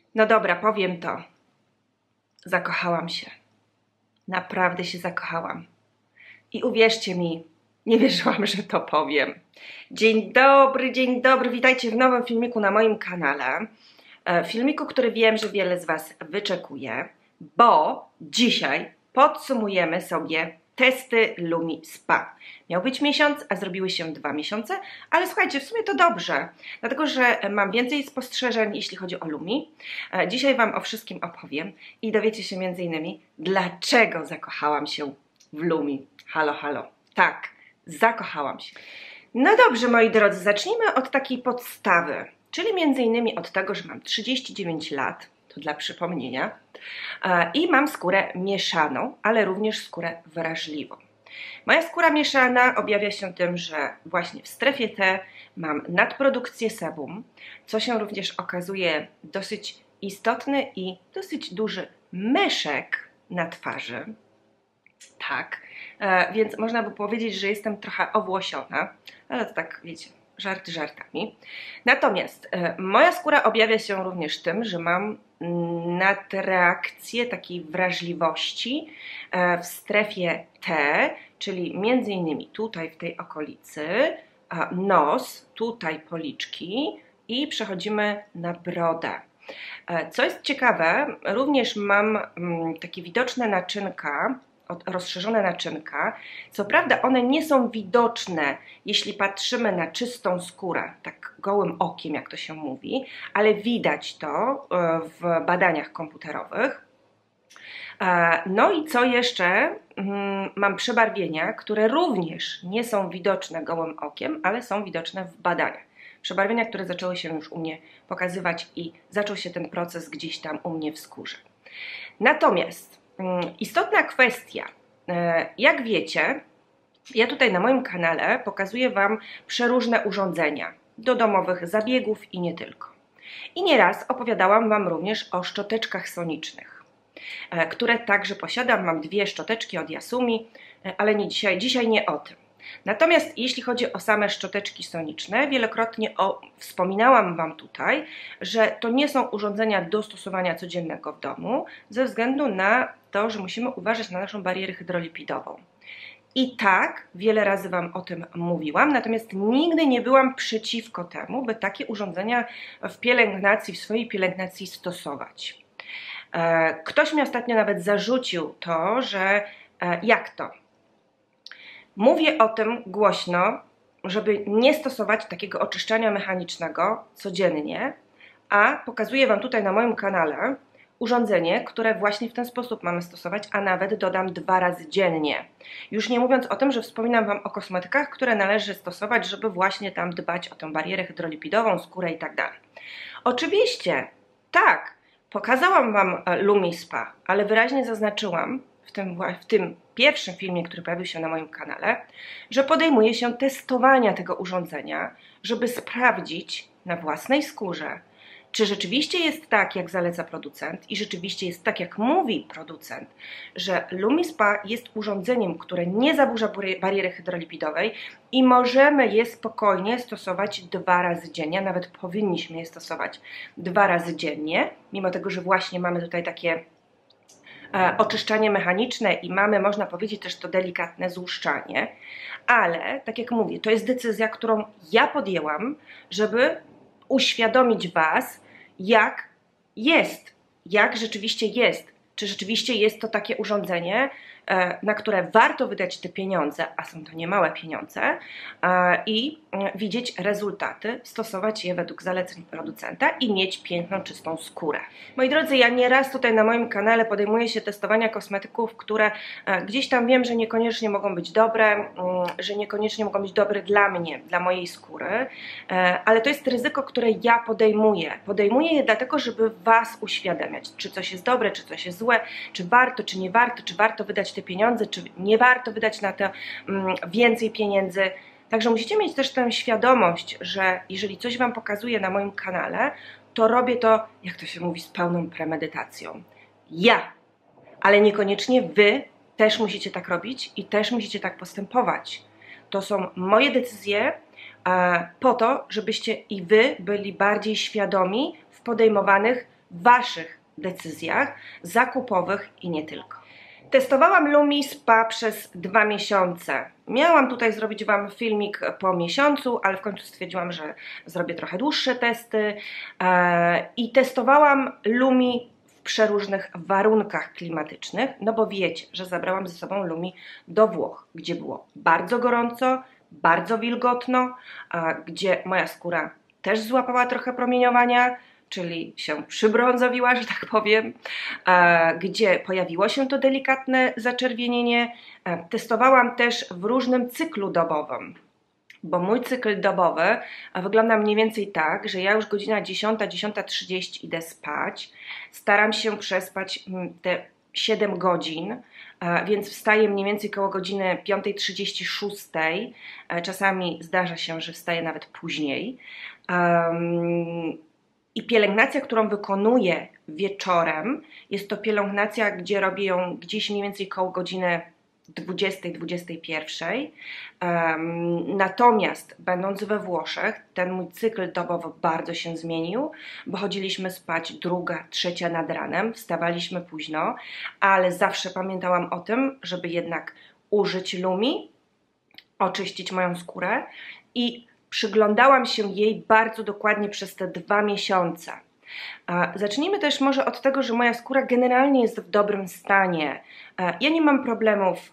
No dobra, powiem to. Zakochałam się. Naprawdę się zakochałam. I uwierzcie mi, nie wierzyłam, że to powiem. Dzień dobry, witajcie w nowym filmiku na moim kanale. Filmiku, który wiem, że wiele z Was wyczekuje, bo dzisiaj podsumujemy sobie testy Lumi Spa. Miał być miesiąc, a zrobiły się 2 miesiące, ale słuchajcie, w sumie to dobrze, dlatego że mam więcej spostrzeżeń, jeśli chodzi o Lumi. Dzisiaj Wam o wszystkim opowiem i dowiecie się m.in. dlaczego zakochałam się w Lumi. Halo, halo. Tak, zakochałam się. No dobrze, moi drodzy, zacznijmy od takiej podstawy, czyli m.in. od tego, że mam 39 lat, to dla przypomnienia, i mam skórę mieszaną, ale również skórę wrażliwą. Moja skóra mieszana objawia się tym, że właśnie w strefie T mam nadprodukcję sebum, co się również okazuje dosyć istotny i dosyć duży meszek na twarzy. Tak, więc można by powiedzieć, że jestem trochę owłosiona, ale to tak, wiecie, żarty żartami. Natomiast moja skóra objawia się również tym, że mam nadreakcję takiej wrażliwości w strefie T, czyli między innymi tutaj w tej okolicy, nos, tutaj policzki i przechodzimy na brodę. Co jest ciekawe, również mam takie widoczne naczynka, rozszerzone naczynka. Co prawda one nie są widoczne, jeśli patrzymy na czystą skórę, tak gołym okiem, jak to się mówi, ale widać to w badaniach komputerowych. No i co jeszcze? Mam przebarwienia, które również nie są widoczne gołym okiem, ale są widoczne w badaniach. Przebarwienia, które zaczęły się już u mnie pokazywać i zaczął się ten proces gdzieś tam u mnie w skórze. Natomiast istotna kwestia, jak wiecie, ja tutaj na moim kanale pokazuję Wam przeróżne urządzenia do domowych zabiegów i nie tylko. I nieraz opowiadałam Wam również o szczoteczkach sonicznych, które także posiadam. Mam 2 szczoteczki od Yasumi, ale nie dzisiaj nie o tym. Natomiast jeśli chodzi o same szczoteczki soniczne, wielokrotnie wspominałam Wam tutaj, że to nie są urządzenia do stosowania codziennego w domu, ze względu na to, że musimy uważać na naszą barierę hydrolipidową. I tak, wiele razy Wam o tym mówiłam, natomiast nigdy nie byłam przeciwko temu, by takie urządzenia w swojej pielęgnacji stosować. Ktoś mi ostatnio nawet zarzucił to, że jak to? Mówię o tym głośno, żeby nie stosować takiego oczyszczania mechanicznego codziennie, a pokazuję Wam tutaj na moim kanale urządzenie, które właśnie w ten sposób mamy stosować, a nawet dodam 2 razy dziennie. Już nie mówiąc o tym, że wspominam Wam o kosmetykach, które należy stosować, żeby właśnie tam dbać o tę barierę hydrolipidową, skórę i tak dalej. Oczywiście, tak, pokazałam Wam Lumi Spa, ale wyraźnie zaznaczyłam w tym pierwszym filmie, który pojawił się na moim kanale, że podejmuję się testowania tego urządzenia, żeby sprawdzić na własnej skórze, czy rzeczywiście jest tak, jak zaleca producent i rzeczywiście jest tak, jak mówi producent, że Lumi Spa jest urządzeniem, które nie zaburza bariery hydrolipidowej i możemy je spokojnie stosować 2 razy dziennie, a nawet powinniśmy je stosować 2 razy dziennie, mimo tego, że właśnie mamy tutaj takie oczyszczanie mechaniczne i mamy, można powiedzieć, też to delikatne złuszczanie, ale tak jak mówię, to jest decyzja, którą ja podjęłam, żeby uświadomić Was, jak jest, jak rzeczywiście jest, czy rzeczywiście jest to takie urządzenie, na które warto wydać te pieniądze, a są to niemałe pieniądze, i widzieć rezultaty, stosować je według zaleceń producenta i mieć piękną, czystą skórę. Moi drodzy, ja nieraz tutaj na moim kanale podejmuję się testowania kosmetyków, które gdzieś tam wiem, że niekoniecznie mogą być dobre, że niekoniecznie mogą być dobre dla mnie, dla mojej skóry, ale to jest ryzyko, które ja podejmuję. Podejmuję je dlatego, żeby Was uświadamiać, czy coś jest dobre, czy coś jest złe, czy warto, czy nie warto, czy warto wydać te pieniądze, czy nie warto wydać na to więcej pieniędzy. Także musicie mieć też tę świadomość, że jeżeli coś Wam pokazuję na moim kanale, to robię to, jak to się mówi, z pełną premedytacją. Ja, ale niekoniecznie Wy też musicie tak robić i też musicie tak postępować. To są moje decyzje po to, żebyście i Wy byli bardziej świadomi w podejmowanych Waszych decyzjach zakupowych i nie tylko. Testowałam Lumi Spa przez 2 miesiące. Miałam tutaj zrobić Wam filmik po miesiącu, ale w końcu stwierdziłam, że zrobię trochę dłuższe testy i testowałam Lumi w przeróżnych warunkach klimatycznych, no bo wiecie, że zabrałam ze sobą Lumi do Włoch, gdzie było bardzo gorąco, bardzo wilgotno, gdzie moja skóra też złapała trochę promieniowania, czyli się przybrązowiła, że tak powiem, gdzie pojawiło się to delikatne zaczerwienienie. Testowałam też w różnym cyklu dobowym, bo mój cykl dobowy wygląda mniej więcej tak, że ja już godzina 10, 10:30 idę spać, staram się przespać te 7 godzin, więc wstaję mniej więcej koło godziny 5:36, czasami zdarza się, że wstaję nawet później. I pielęgnacja, którą wykonuję wieczorem, jest to pielęgnacja, gdzie robię ją gdzieś mniej więcej koło godziny 20-21. Natomiast będąc we Włoszech, ten mój cykl dobowy bardzo się zmienił, bo chodziliśmy spać 2, 3 nad ranem, wstawaliśmy późno, ale zawsze pamiętałam o tym, żeby jednak użyć Lumi, oczyścić moją skórę i przyglądałam się jej bardzo dokładnie przez te 2 miesiące. Zacznijmy też może od tego, że moja skóra generalnie jest w dobrym stanie. Ja nie mam problemów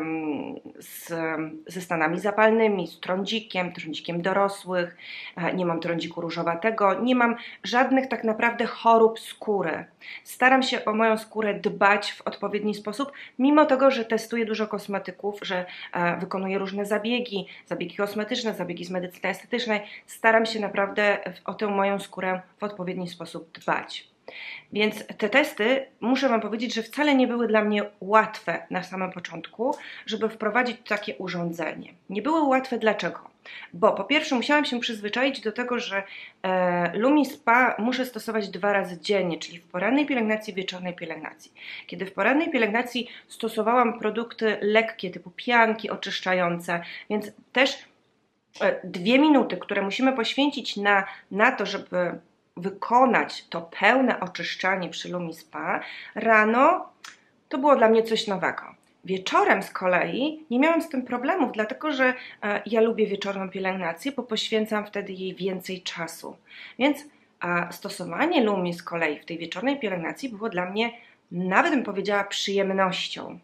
ze stanami zapalnymi, z trądzikiem dorosłych, nie mam trądziku różowatego, nie mam żadnych tak naprawdę chorób skóry. Staram się o moją skórę dbać w odpowiedni sposób, mimo tego, że testuję dużo kosmetyków, że wykonuję różne zabiegi kosmetyczne, zabiegi z medycyny estetycznej. Staram się naprawdę o tę moją skórę w odpowiedni sposób dbać. Więc te testy, muszę Wam powiedzieć, że wcale nie były dla mnie łatwe na samym początku, żeby wprowadzić takie urządzenie. Nie były łatwe dlaczego? Bo po pierwsze musiałam się przyzwyczaić do tego, że Lumi Spa muszę stosować 2 razy dziennie, czyli w porannej pielęgnacji i wieczornej pielęgnacji. Kiedy w porannej pielęgnacji stosowałam produkty lekkie typu pianki oczyszczające, więc też 2 minuty, które musimy poświęcić na to, żeby wykonać to pełne oczyszczanie przy Lumi Spa rano, to było dla mnie coś nowego. Wieczorem z kolei nie miałam z tym problemów, dlatego że ja lubię wieczorną pielęgnację, bo poświęcam wtedy jej więcej czasu. Więc stosowanie Lumi z kolei w tej wieczornej pielęgnacji było dla mnie, nawet bym powiedziała, przyjemnością.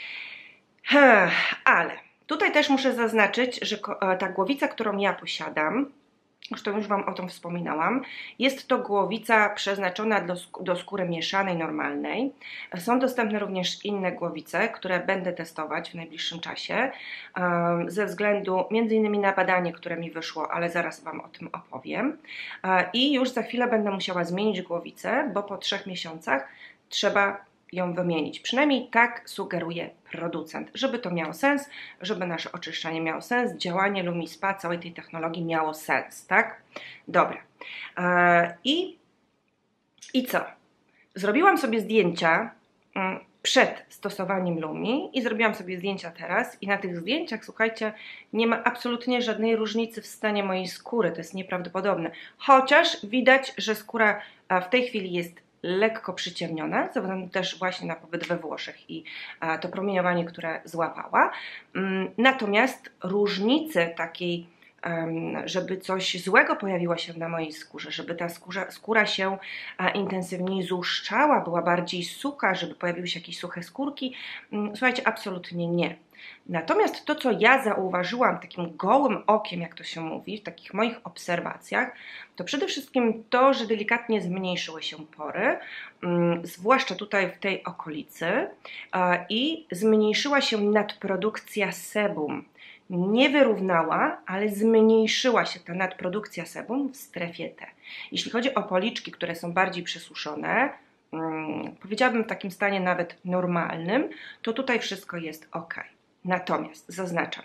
Ale tutaj też muszę zaznaczyć, że ta głowica, którą ja posiadam, zresztą już Wam o tym wspominałam, jest to głowica przeznaczona do skóry mieszanej, normalnej. Są dostępne również inne głowice, które będę testować w najbliższym czasie, ze względu m.in. na badanie, które mi wyszło, ale zaraz Wam o tym opowiem. I już za chwilę będę musiała zmienić głowicę, bo po 3 miesiącach trzeba ją wymienić. Przynajmniej tak sugeruje producent, żeby to miało sens, żeby nasze oczyszczanie miało sens, działanie Lumi Spa, całej tej technologii miało sens, tak? Dobra. I co? Zrobiłam sobie zdjęcia przed stosowaniem Lumi i zrobiłam sobie zdjęcia teraz i na tych zdjęciach, słuchajcie, nie ma absolutnie żadnej różnicy w stanie mojej skóry, to jest nieprawdopodobne. Chociaż widać, że skóra w tej chwili jest lekko przyciemniona, ze względu też właśnie na pobyt we Włoszech i to promieniowanie, które złapała. Natomiast różnicy takiej, żeby coś złego pojawiło się na mojej skórze, żeby ta skóra się intensywniej złuszczała, była bardziej sucha, żeby pojawiły się jakieś suche skórki, słuchajcie, absolutnie nie. Natomiast to, co ja zauważyłam takim gołym okiem, jak to się mówi, w takich moich obserwacjach, to przede wszystkim to, że delikatnie zmniejszyły się pory, zwłaszcza tutaj w tej okolicy, i zmniejszyła się nadprodukcja sebum. Nie wyrównała, ale zmniejszyła się ta nadprodukcja sebum w strefie T. Jeśli chodzi o policzki, które są bardziej przesuszone, powiedziałabym w takim stanie nawet normalnym, to tutaj wszystko jest ok. Natomiast zaznaczam,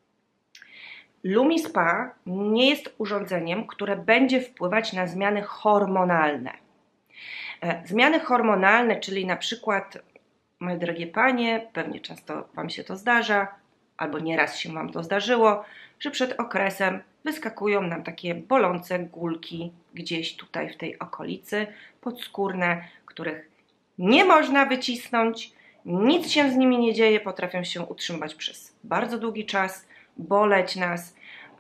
Lumi Spa nie jest urządzeniem, które będzie wpływać na zmiany hormonalne. Zmiany hormonalne, czyli na przykład, moje drogie panie, pewnie często Wam się to zdarza, albo nieraz się Wam to zdarzyło, że przed okresem wyskakują nam takie bolące gulki gdzieś tutaj w tej okolicy podskórne, których nie można wycisnąć, nic się z nimi nie dzieje, potrafią się utrzymywać przez bardzo długi czas, boleć nas.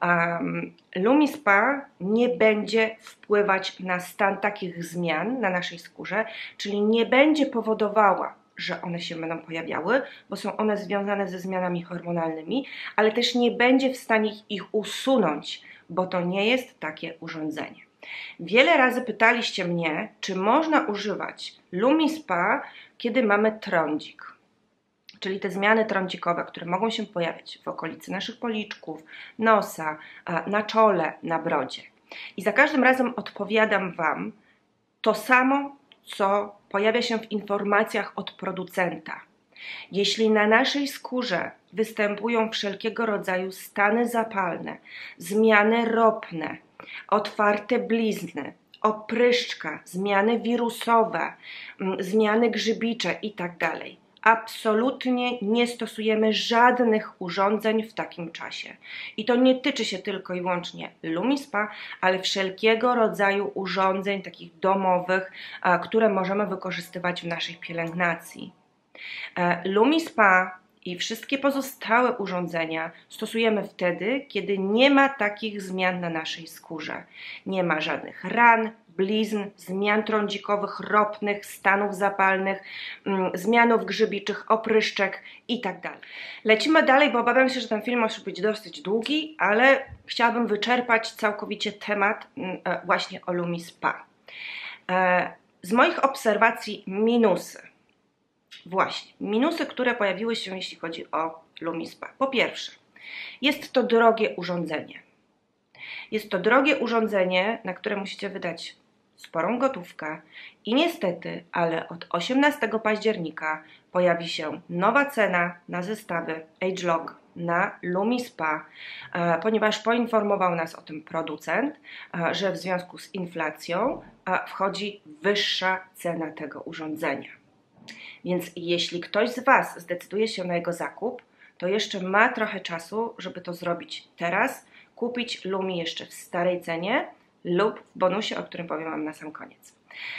LumiSpa nie będzie wpływać na stan takich zmian na naszej skórze, czyli nie będzie powodowała, że one się będą pojawiały, bo są one związane ze zmianami hormonalnymi, ale też nie będzie w stanie ich usunąć, bo to nie jest takie urządzenie. Wiele razy pytaliście mnie, czy można używać LumiSpa, kiedy mamy trądzik, czyli te zmiany trądzikowe, które mogą się pojawiać w okolicy naszych policzków, nosa, na czole, na brodzie. I za każdym razem odpowiadam Wam to samo, co pojawia się w informacjach od producenta. Jeśli na naszej skórze występują wszelkiego rodzaju stany zapalne, zmiany ropne, otwarte blizny, opryszczka, zmiany wirusowe, zmiany grzybicze itd., absolutnie nie stosujemy żadnych urządzeń w takim czasie. I to nie tyczy się tylko i wyłącznie LumiSpa, ale wszelkiego rodzaju urządzeń takich domowych, które możemy wykorzystywać w naszej pielęgnacji. LumiSpa i wszystkie pozostałe urządzenia stosujemy wtedy, kiedy nie ma takich zmian na naszej skórze. Nie ma żadnych ran, blizn, zmian trądzikowych, ropnych, stanów zapalnych, zmianów grzybiczych, opryszczek itd. Lecimy dalej, bo obawiam się, że ten film może być dosyć długi, ale chciałabym wyczerpać całkowicie temat właśnie o LumiSpa. Z moich obserwacji minusy. Właśnie, minusy, które pojawiły się, jeśli chodzi o LumiSpa. Po pierwsze, jest to drogie urządzenie. Jest to drogie urządzenie, na które musicie wydać sporą gotówkę i niestety, ale od 18 października pojawi się nowa cena na zestawy ageLOC na LumiSpa, ponieważ poinformował nas o tym producent, że w związku z inflacją wchodzi wyższa cena tego urządzenia. Więc jeśli ktoś z Was zdecyduje się na jego zakup, to jeszcze ma trochę czasu, żeby to zrobić teraz, kupić Lumi jeszcze w starej cenie lub w bonusie, o którym powiem Wam na sam koniec.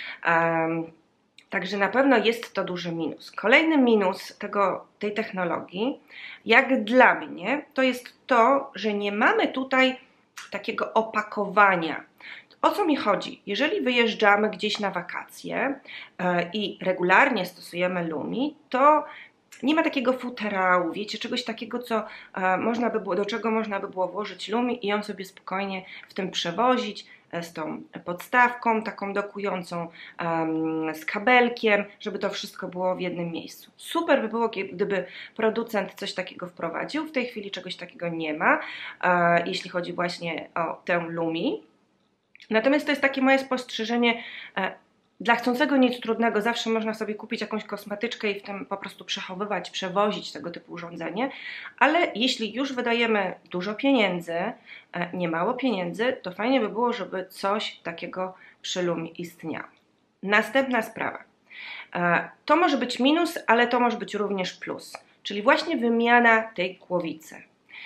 Także na pewno jest to duży minus. Kolejny minus tej technologii, jak dla mnie, to jest to, że nie mamy tutaj takiego opakowania. O co mi chodzi? Jeżeli wyjeżdżamy gdzieś na wakacje i regularnie stosujemy Lumi, to nie ma takiego futerału, wiecie, czegoś takiego, do czego można by było włożyć Lumi i ją sobie spokojnie w tym przewozić z tą podstawką taką dokującą, z kabelkiem, żeby to wszystko było w jednym miejscu. Super by było, gdyby producent coś takiego wprowadził. W tej chwili czegoś takiego nie ma, jeśli chodzi właśnie o tę Lumi. Natomiast to jest takie moje spostrzeżenie, dla chcącego nic trudnego zawsze można sobie kupić jakąś kosmetyczkę i w tym po prostu przechowywać, przewozić tego typu urządzenie, ale jeśli już wydajemy dużo pieniędzy, nie mało pieniędzy, to fajnie by było, żeby coś takiego przy Lumi istniało. Następna sprawa. To może być minus, ale to może być również plus, czyli właśnie wymiana tej głowicy.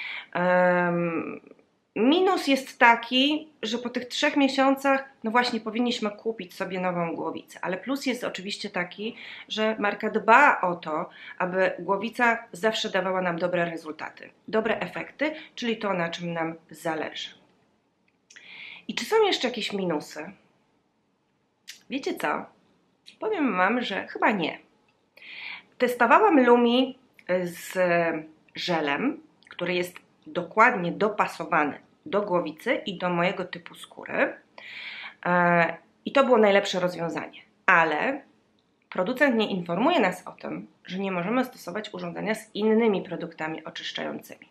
Minus jest taki, że po tych 3 miesiącach, no właśnie, powinniśmy kupić sobie nową głowicę, ale plus jest oczywiście taki, że marka dba o to, aby głowica zawsze dawała nam dobre rezultaty, dobre efekty, czyli to, na czym nam zależy. I czy są jeszcze jakieś minusy? Wiecie co? Powiem Wam, że chyba nie. Testowałam Lumi z żelem, który jest dokładnie dopasowany do głowicy i do mojego typu skóry. I to było najlepsze rozwiązanie. Ale producent nie informuje nas o tym, że nie możemy stosować urządzenia z innymi produktami oczyszczającymi.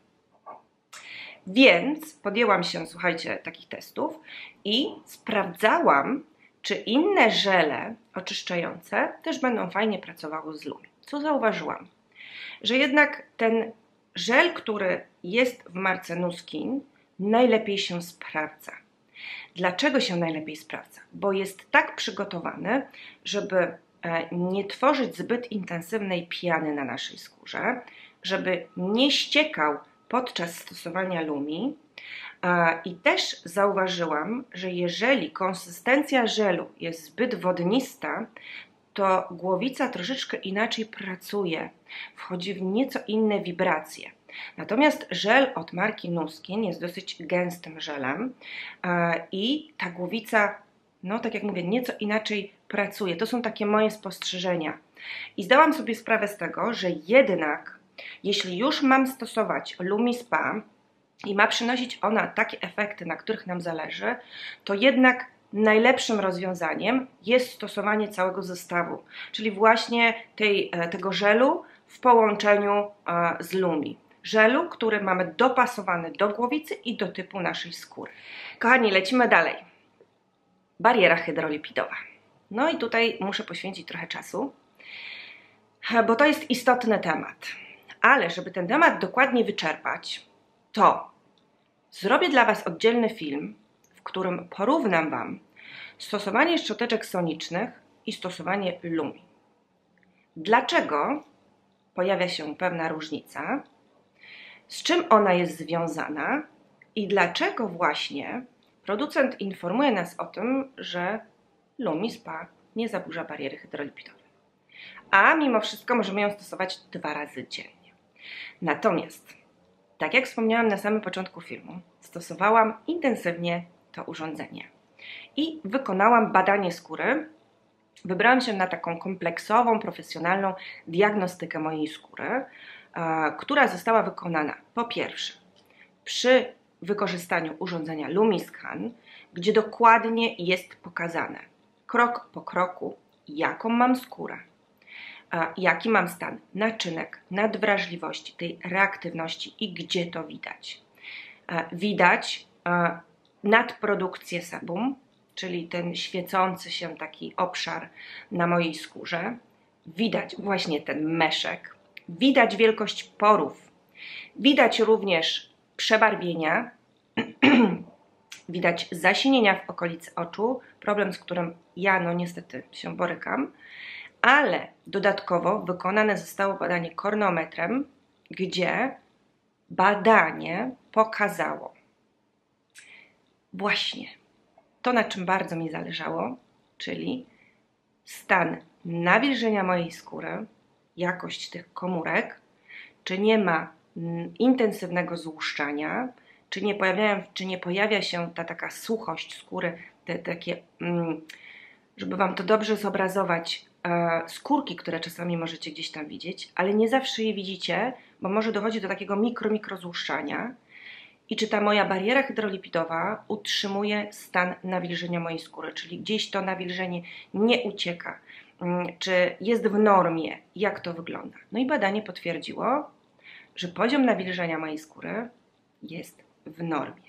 Więc podjęłam się, słuchajcie, takich testów i sprawdzałam, czy inne żele oczyszczające też będą fajnie pracowały z Lumi. Co zauważyłam? Że jednak ten żel, który jest w marce Nuskin, najlepiej się sprawdza. Dlaczego się najlepiej sprawdza? Bo jest tak przygotowany, żeby nie tworzyć zbyt intensywnej piany na naszej skórze, żeby nie ściekał podczas stosowania Lumi, I też zauważyłam, że jeżeli konsystencja żelu jest zbyt wodnista, to głowica troszeczkę inaczej pracuje, wchodzi w nieco inne wibracje. Natomiast żel od marki Nuskin jest dosyć gęstym żelem i ta głowica, no tak jak mówię, nieco inaczej pracuje. To są takie moje spostrzeżenia. I zdałam sobie sprawę z tego, że jednak jeśli już mam stosować LumiSpa i ma przynosić ona takie efekty, na których nam zależy, to jednak najlepszym rozwiązaniem jest stosowanie całego zestawu, czyli właśnie tego żelu w połączeniu z Lumi. Żelu, który mamy dopasowany do głowicy i do typu naszej skóry. Kochani, lecimy dalej. Bariera hydrolipidowa. No i tutaj muszę poświęcić trochę czasu, bo to jest istotny temat. Ale żeby ten temat dokładnie wyczerpać, to zrobię dla Was oddzielny film, w którym porównam Wam stosowanie szczoteczek sonicznych i stosowanie Lumi. Dlaczego pojawia się pewna różnica, z czym ona jest związana i dlaczego właśnie producent informuje nas o tym, że LumiSpa nie zaburza bariery hydrolipidowej. A mimo wszystko możemy ją stosować 2 razy dziennie. Natomiast, tak jak wspomniałam na samym początku filmu, stosowałam intensywnie to urządzenie i wykonałam badanie skóry. Wybrałam się na taką kompleksową, profesjonalną diagnostykę mojej skóry, która została wykonana po pierwsze przy wykorzystaniu urządzenia LumiScan, gdzie dokładnie jest pokazane krok po kroku, jaką mam skórę, jaki mam stan naczynek, nadwrażliwości, tej reaktywności i gdzie to widać. Widać nadprodukcję sebum, czyli ten świecący się taki obszar na mojej skórze. Widać właśnie ten meszek, widać wielkość porów, widać również przebarwienia, widać zasinienia w okolicy oczu, problem, z którym ja no niestety się borykam, ale dodatkowo wykonane zostało badanie kornometrem, gdzie badanie pokazało właśnie to, na czym bardzo mi zależało, czyli stan nawilżenia mojej skóry, jakość tych komórek, czy nie ma intensywnego złuszczania, czy nie pojawia się ta taka suchość skóry, te takie, żeby Wam to dobrze zobrazować, skórki, które czasami możecie gdzieś tam widzieć, ale nie zawsze je widzicie, bo może dochodzi do takiego mikrozłuszczania. I czy ta moja bariera hydrolipidowa utrzymuje stan nawilżenia mojej skóry, czyli gdzieś to nawilżenie nie ucieka, czy jest w normie, jak to wygląda. No i badanie potwierdziło, że poziom nawilżenia mojej skóry jest w normie.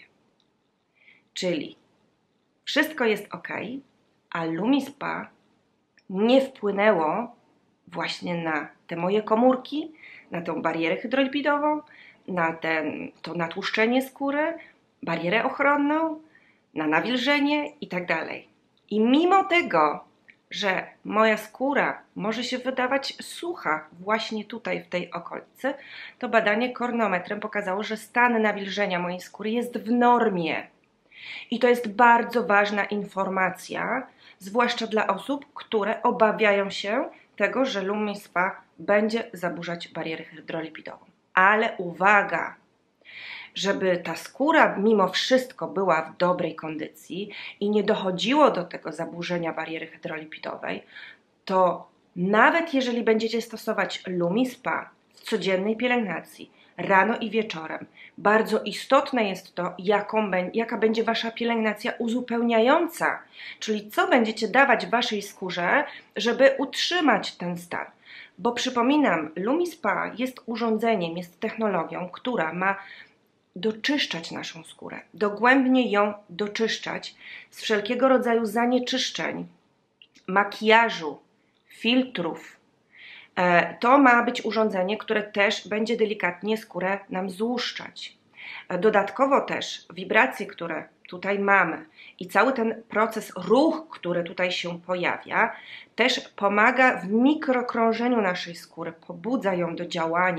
Czyli wszystko jest ok, a LumiSpa nie wpłynęło właśnie na te moje komórki, na tą barierę hydrolipidową, na to natłuszczenie skóry, barierę ochronną, na nawilżenie i tak dalej. I mimo tego, że moja skóra może się wydawać sucha właśnie tutaj w tej okolicy, to badanie kornometrem pokazało, że stan nawilżenia mojej skóry jest w normie. I to jest bardzo ważna informacja, zwłaszcza dla osób, które obawiają się tego, że LumiSpa będzie zaburzać barierę hydrolipidową. Ale uwaga, żeby ta skóra mimo wszystko była w dobrej kondycji i nie dochodziło do tego zaburzenia bariery hydrolipidowej, to nawet jeżeli będziecie stosować LumiSpa w codziennej pielęgnacji, rano i wieczorem, bardzo istotne jest to, jaka będzie Wasza pielęgnacja uzupełniająca, czyli co będziecie dawać Waszej skórze, żeby utrzymać ten stan. Bo przypominam, LumiSpa jest urządzeniem, jest technologią, która ma doczyszczać naszą skórę, dogłębnie ją doczyszczać z wszelkiego rodzaju zanieczyszczeń, makijażu, filtrów. To ma być urządzenie, które też będzie delikatnie skórę nam złuszczać. Dodatkowo też wibracje, które tutaj mamy i cały ten proces, ruch, który tutaj się pojawia, też pomaga w mikrokrążeniu naszej skóry, pobudza ją do działania.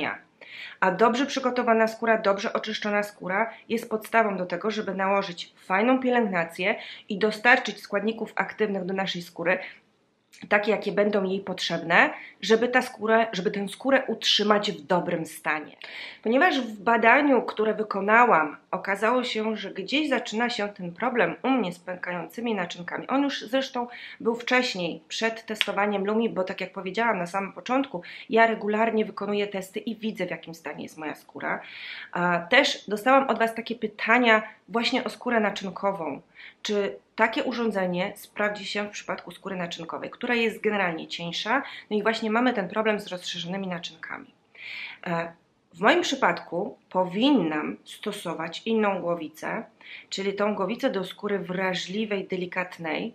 A dobrze przygotowana skóra, dobrze oczyszczona skóra jest podstawą do tego, żeby nałożyć fajną pielęgnację i dostarczyć składników aktywnych do naszej skóry, takie jakie będą jej potrzebne, żeby tę skórę utrzymać w dobrym stanie. Ponieważ w badaniu, które wykonałam, okazało się, że gdzieś zaczyna się ten problem u mnie z pękającymi naczynkami. On już zresztą był wcześniej, przed testowaniem Lumi, bo tak jak powiedziałam na samym początku, ja regularnie wykonuję testy i widzę, w jakim stanie jest moja skóra. Też dostałam od Was takie pytania właśnie o skórę naczynkową. Czy takie urządzenie sprawdzi się w przypadku skóry naczynkowej, która jest generalnie cieńsza, no i właśnie mamy ten problem z rozszerzonymi naczynkami. W moim przypadku powinnam stosować inną głowicę, czyli tą głowicę do skóry wrażliwej, delikatnej,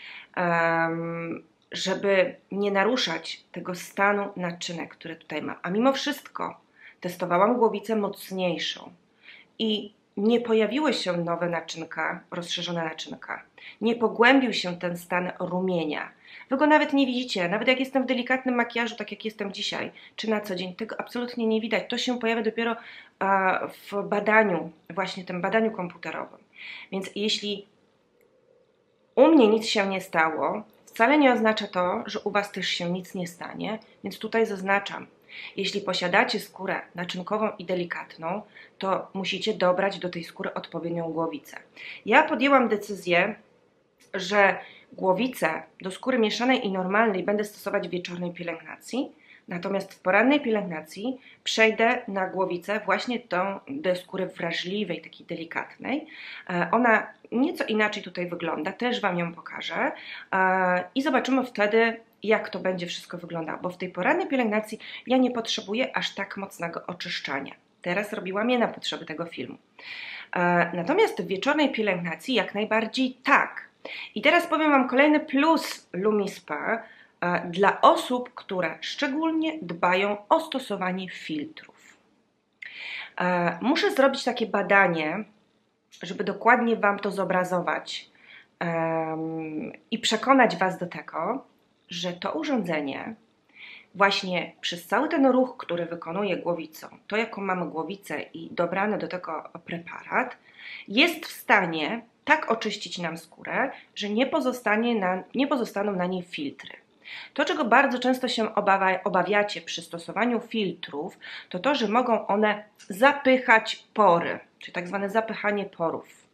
żeby nie naruszać tego stanu naczynek, które tutaj mam. A mimo wszystko testowałam głowicę mocniejszą i nie pojawiły się nowe naczynka, rozszerzone naczynka. Nie pogłębił się ten stan rumienia. Wy go nawet nie widzicie. Nawet jak jestem w delikatnym makijażu, tak jak jestem dzisiaj, czy na co dzień, tego absolutnie nie widać. To się pojawia dopiero w badaniu, właśnie tym badaniu komputerowym. Więc jeśli u mnie nic się nie stało, wcale nie oznacza to, że u Was też się nic nie stanie, więc tutaj zaznaczam. Jeśli posiadacie skórę naczynkową i delikatną, to musicie dobrać do tej skóry odpowiednią głowicę. Ja podjęłam decyzję, że głowicę do skóry mieszanej i normalnej będę stosować w wieczornej pielęgnacji, natomiast w porannej pielęgnacji przejdę na głowicę właśnie tą do skóry wrażliwej, takiej delikatnej. Ona nieco inaczej tutaj wygląda, też Wam ją pokażę i zobaczymy wtedy, jak to będzie wszystko wyglądało, bo w tej porannej pielęgnacji ja nie potrzebuję aż tak mocnego oczyszczania. Teraz robiłam je na potrzeby tego filmu. Natomiast w wieczornej pielęgnacji jak najbardziej tak. I teraz powiem Wam kolejny plus LumiSpa dla osób, które szczególnie dbają o stosowanie filtrów. Muszę zrobić takie badanie, żeby dokładnie Wam to zobrazować i przekonać Was do tego, że to urządzenie właśnie przez cały ten ruch, który wykonuje głowicą, to jaką mamy głowicę i dobrany do tego preparat, jest w stanie tak oczyścić nam skórę, że nie pozostaną na niej filtry. To, czego bardzo często się obawiacie przy stosowaniu filtrów, to to, że mogą one zapychać pory, czyli tak zwane zapychanie porów.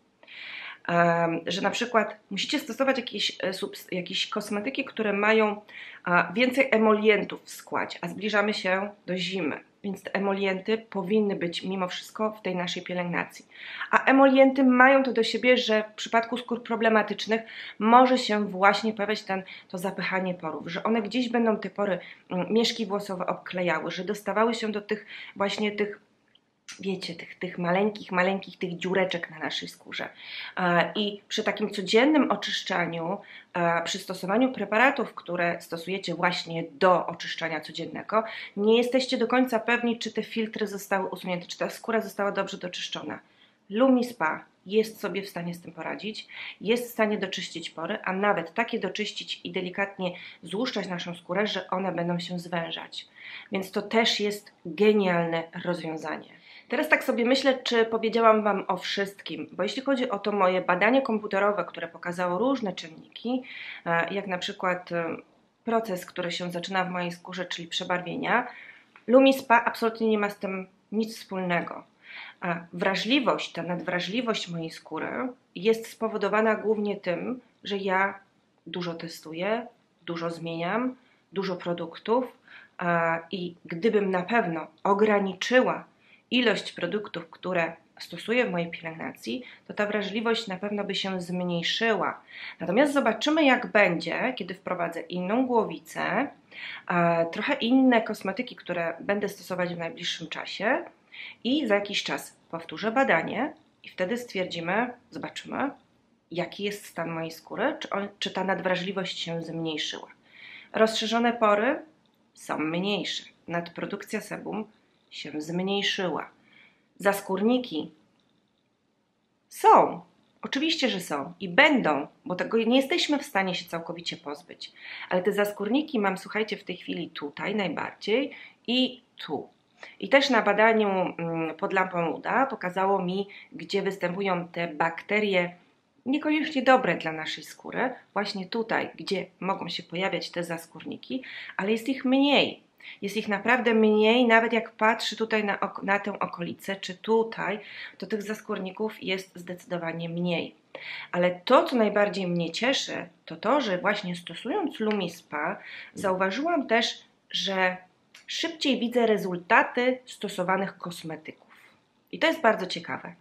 Że na przykład musicie stosować jakieś kosmetyki, które mają więcej emolientów w składzie, a zbliżamy się do zimy, więc te emolienty powinny być mimo wszystko w tej naszej pielęgnacji. A emolienty mają to do siebie, że w przypadku skór problematycznych może się właśnie pojawiać to zapychanie porów, że one gdzieś będą te pory, mieszki włosowe obklejały, że dostawały się do tych właśnie wiecie, tych maleńkich tych dziureczek na naszej skórze. I przy takim codziennym oczyszczaniu, przy stosowaniu preparatów, które stosujecie właśnie do oczyszczania codziennego, nie jesteście do końca pewni, czy te filtry zostały usunięte, czy ta skóra została dobrze doczyszczona. LumiSpa jest sobie w stanie z tym poradzić, jest w stanie doczyścić pory, a nawet takie doczyścić i delikatnie złuszczać naszą skórę, że one będą się zwężać. Więc to też jest genialne rozwiązanie. Teraz tak sobie myślę, czy powiedziałam Wam o wszystkim, bo jeśli chodzi o to moje badanie komputerowe, które pokazało różne czynniki, jak na przykład proces, który się zaczyna w mojej skórze, czyli przebarwienia, LumiSpa absolutnie nie ma z tym nic wspólnego. Wrażliwość, ta nadwrażliwość mojej skóry jest spowodowana głównie tym, że ja dużo testuję, dużo zmieniam, dużo produktów i gdybym na pewno ograniczyła ilość produktów, które stosuję w mojej pielęgnacji, to ta wrażliwość na pewno by się zmniejszyła. Natomiast zobaczymy, jak będzie, kiedy wprowadzę inną głowicę, trochę inne kosmetyki, które będę stosować w najbliższym czasie i za jakiś czas powtórzę badanie i wtedy stwierdzimy, zobaczymy, jaki jest stan mojej skóry, czy ta nadwrażliwość się zmniejszyła. Rozszerzone pory są mniejsze, nadprodukcja sebum się zmniejszyła. Zaskórniki są, oczywiście, że są i będą, bo tego nie jesteśmy w stanie się całkowicie pozbyć. Ale te zaskórniki mam, słuchajcie, w tej chwili tutaj najbardziej i tu. I też na badaniu pod lampą UDA pokazało mi, gdzie występują te bakterie niekoniecznie dobre dla naszej skóry, właśnie tutaj, gdzie mogą się pojawiać te zaskórniki, ale jest ich mniej. Jest ich naprawdę mniej, nawet jak patrzy tutaj na tę okolicę, czy tutaj, to tych zaskórników jest zdecydowanie mniej. Ale to, co najbardziej mnie cieszy, to to, że właśnie stosując LumiSpa, zauważyłam też, że szybciej widzę rezultaty stosowanych kosmetyków. I to jest bardzo ciekawe,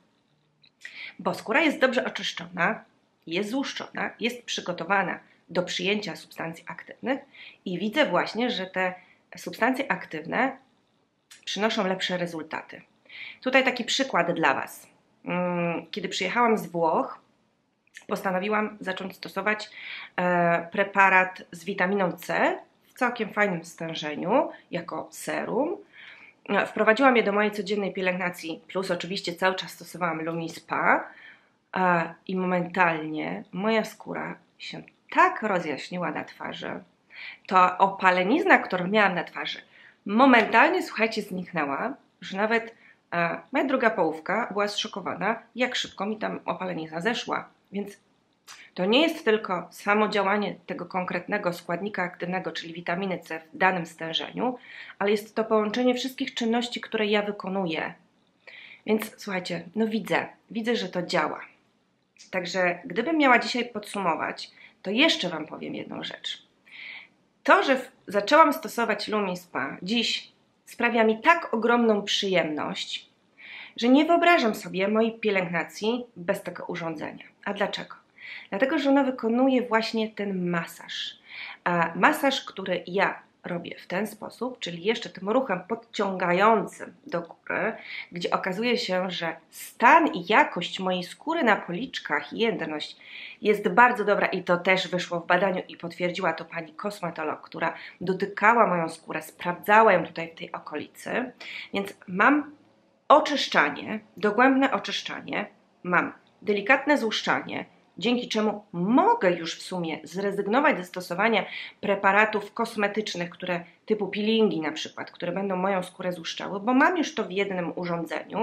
bo skóra jest dobrze oczyszczona, jest złuszczona, jest przygotowana do przyjęcia substancji aktywnych i widzę właśnie, że te substancje aktywne przynoszą lepsze rezultaty. Tutaj taki przykład dla Was. Kiedy przyjechałam z Włoch, postanowiłam zacząć stosować preparat z witaminą C w całkiem fajnym stężeniu, jako serum. Wprowadziłam je do mojej codziennej pielęgnacji, plus oczywiście cały czas stosowałam LumiSpa i momentalnie moja skóra się tak rozjaśniła na twarzy. To opalenizna, którą miałam na twarzy, momentalnie, słuchajcie, zniknęła, że nawet moja druga połówka była zszokowana, jak szybko mi tam opalenizna zeszła. Więc to nie jest tylko samo działanie tego konkretnego składnika aktywnego, czyli witaminy C w danym stężeniu, ale jest to połączenie wszystkich czynności, które ja wykonuję. Więc słuchajcie, no widzę, że to działa. Także gdybym miała dzisiaj podsumować, to jeszcze Wam powiem jedną rzecz. To, że zaczęłam stosować LumiSpa dziś sprawia mi tak ogromną przyjemność, że nie wyobrażam sobie mojej pielęgnacji bez tego urządzenia. A dlaczego? Dlatego, że ono wykonuje właśnie ten masaż. Masaż, który ja robię w ten sposób, czyli jeszcze tym ruchem podciągającym do góry, gdzie okazuje się, że stan i jakość mojej skóry na policzkach i jędrność jest bardzo dobra i to też wyszło w badaniu i potwierdziła to pani kosmetolog, która dotykała moją skórę, sprawdzała ją tutaj w tej okolicy, więc mam oczyszczanie, dogłębne oczyszczanie, mam delikatne złuszczanie, dzięki czemu mogę już w sumie zrezygnować ze stosowania preparatów kosmetycznych, które typu peelingi na przykład, które będą moją skórę złuszczały, bo mam już to w jednym urządzeniu.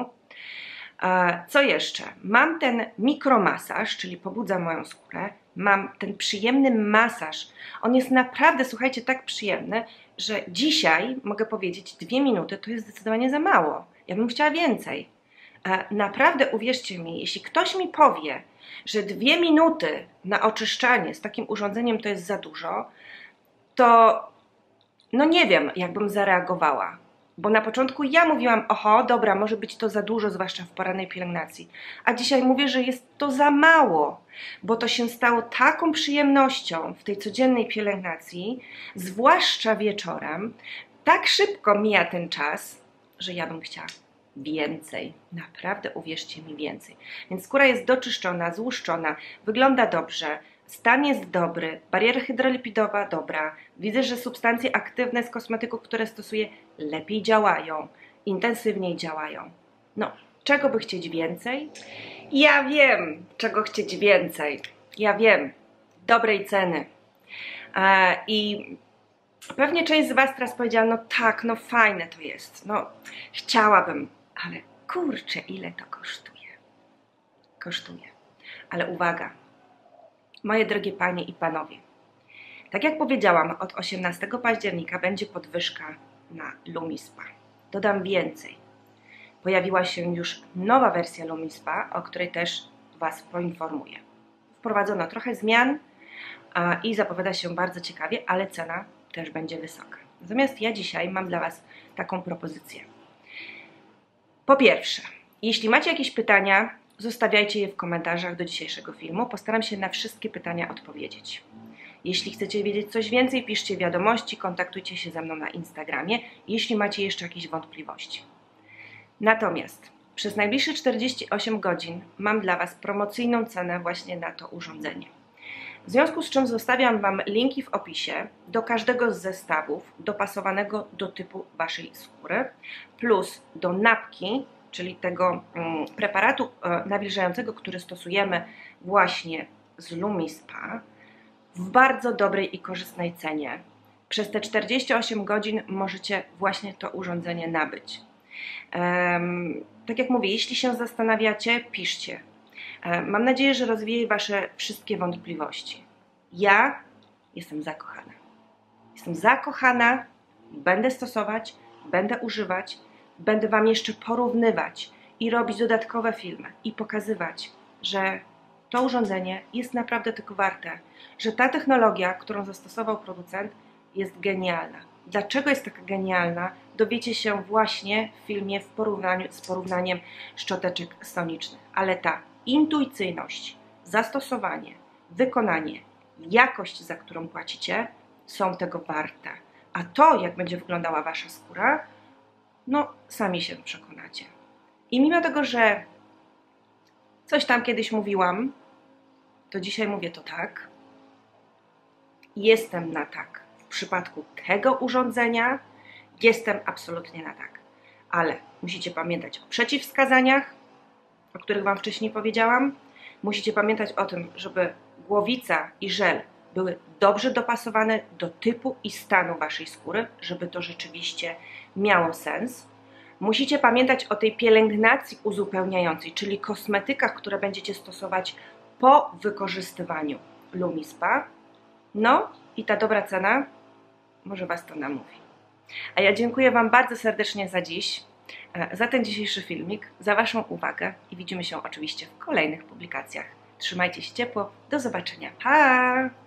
Co jeszcze? Mam ten mikromasaż, czyli pobudza moją skórę, mam ten przyjemny masaż. On jest naprawdę, słuchajcie, tak przyjemny, że dzisiaj mogę powiedzieć 2 minuty to jest zdecydowanie za mało. Ja bym chciała więcej. Naprawdę uwierzcie mi, jeśli ktoś mi powie, że 2 minuty na oczyszczanie z takim urządzeniem to jest za dużo, to no nie wiem, jak bym zareagowała. Bo na początku ja mówiłam, oho, dobra, może być to za dużo, zwłaszcza w porannej pielęgnacji. A dzisiaj mówię, że jest to za mało, bo to się stało taką przyjemnością w tej codziennej pielęgnacji, zwłaszcza wieczorem. Tak szybko mija ten czas, że ja bym chciała więcej. Naprawdę, uwierzcie mi, więcej. Więc skóra jest doczyszczona, złuszczona, wygląda dobrze, stan jest dobry, bariera hydrolipidowa dobra. Widzę, że substancje aktywne z kosmetyków, które stosuję, lepiej działają, intensywniej działają. No, czego by chcieć więcej? Ja wiem, czego chcieć więcej. Ja wiem, dobrej ceny. I pewnie część z Was teraz powiedziała, no tak, no fajne to jest, no chciałabym, ale kurczę, ile to kosztuje? Kosztuje. Ale uwaga, moje drogie panie i panowie, tak jak powiedziałam, od 18 października będzie podwyżka na LumiSpa. Dodam więcej. Pojawiła się już nowa wersja LumiSpa, o której też Was poinformuję. Wprowadzono trochę zmian i zapowiada się bardzo ciekawie, ale cena też będzie wysoka. Natomiast ja dzisiaj mam dla Was taką propozycję. Po pierwsze, jeśli macie jakieś pytania, zostawiajcie je w komentarzach do dzisiejszego filmu. Postaram się na wszystkie pytania odpowiedzieć. Jeśli chcecie wiedzieć coś więcej, piszcie wiadomości, kontaktujcie się ze mną na Instagramie, jeśli macie jeszcze jakieś wątpliwości. Natomiast przez najbliższe 48 godzin mam dla Was promocyjną cenę właśnie na to urządzenie. W związku z czym zostawiam Wam linki w opisie do każdego z zestawów dopasowanego do typu Waszej skóry, plus do napki, czyli tego preparatu nawilżającego, który stosujemy właśnie z LumiSpa w bardzo dobrej i korzystnej cenie. Przez te 48 godzin możecie właśnie to urządzenie nabyć. Tak jak mówię, jeśli się zastanawiacie, piszcie. Mam nadzieję, że rozwieje Wasze wszystkie wątpliwości. Ja jestem zakochana. Jestem zakochana, będę stosować, będę używać, będę Wam jeszcze porównywać i robić dodatkowe filmy i pokazywać, że to urządzenie jest naprawdę tego warte, że ta technologia, którą zastosował producent, jest genialna. Dlaczego jest taka genialna, dowiecie się właśnie w filmie z porównaniem szczoteczek sonicznych. Ale ta intuicyjność, zastosowanie, wykonanie, jakość, za którą płacicie, są tego warte. A to, jak będzie wyglądała Wasza skóra, no sami się przekonacie. I mimo tego, że coś tam kiedyś mówiłam, to dzisiaj mówię to tak. Jestem na tak. W przypadku tego urządzenia jestem absolutnie na tak. Ale musicie pamiętać o przeciwwskazaniach, o których Wam wcześniej powiedziałam. Musicie pamiętać o tym, żeby głowica i żel były dobrze dopasowane do typu i stanu Waszej skóry, żeby to rzeczywiście miało sens. Musicie pamiętać o tej pielęgnacji uzupełniającej, czyli kosmetykach, które będziecie stosować po wykorzystywaniu LumiSpa. No i ta dobra cena może Was to namówi. A ja dziękuję Wam bardzo serdecznie za dziś, za ten dzisiejszy filmik, za Waszą uwagę i widzimy się oczywiście w kolejnych publikacjach. Trzymajcie się ciepło, do zobaczenia, pa!